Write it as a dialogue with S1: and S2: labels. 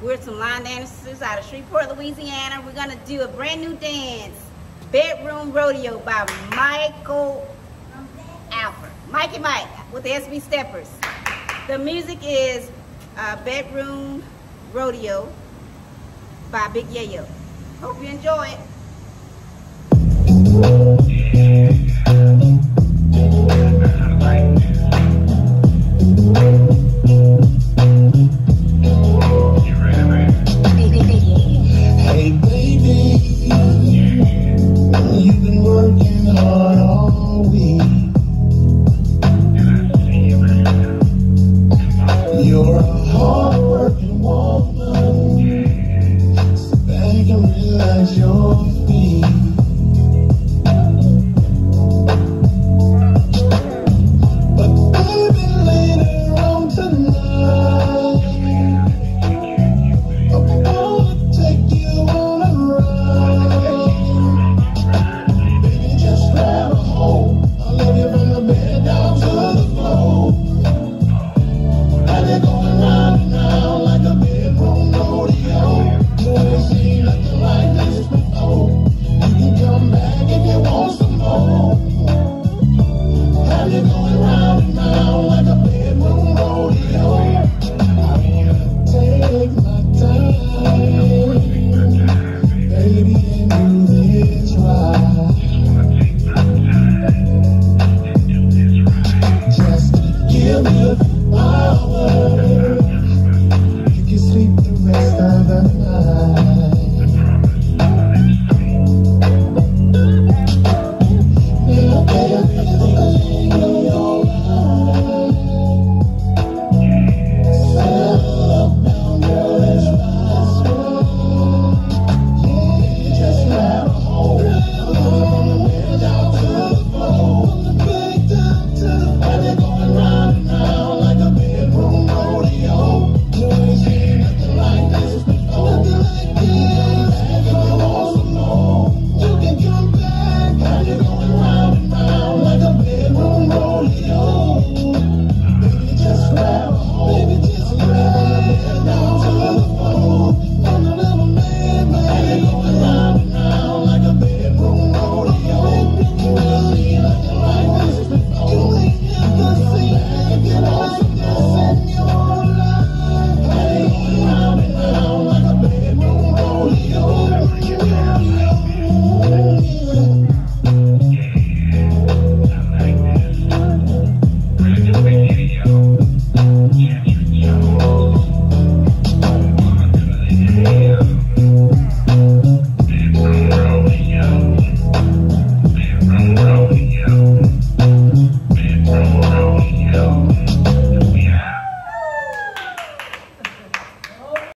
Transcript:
S1: We're some line dancers out of Shreveport, Louisiana. We're gonna do a brand new dance, Bedroom Rodeo by Alford. Mikey Mike with the SB Steppers. The music is Bedroom Rodeo by Big Yayo. Hope you enjoy it.
S2: Hey baby, you've been working hard all week. You're a hard-working woman. Sit back and relax your feet. But baby, later on tonight, I'm gonna take you on a ride. Baby, just grab a hold. I love you from the bed down to the floor. And they're going round and round like a bedroom rodeo. You ain't seen nothing like this before. You can come back if you want some more. And they're going round and round like a bedroom rodeo. I'm gonna take my time, baby, and do this right. Just give me a few hours. You can sleep the rest of the night. Yeah, baby, everything will be alright. Settle up now, girl, let's ride slow. Yeah, just grab a hold. From the bed down to the floor. And they're going round and round like a bedroom rodeo. You ain't seen nothing like this before. And if you want some more, you can come back. And you're going round and round like a bedroom rodeo. Baby, just grab a hold. Baby, just grab it down to the floor. From the little man. And they're going round and round like a bedroom rodeo. You ain't seen nothing like this before. You ain't never seen. If you want some this in your life. And they're going round and round like a bedroom rodeo.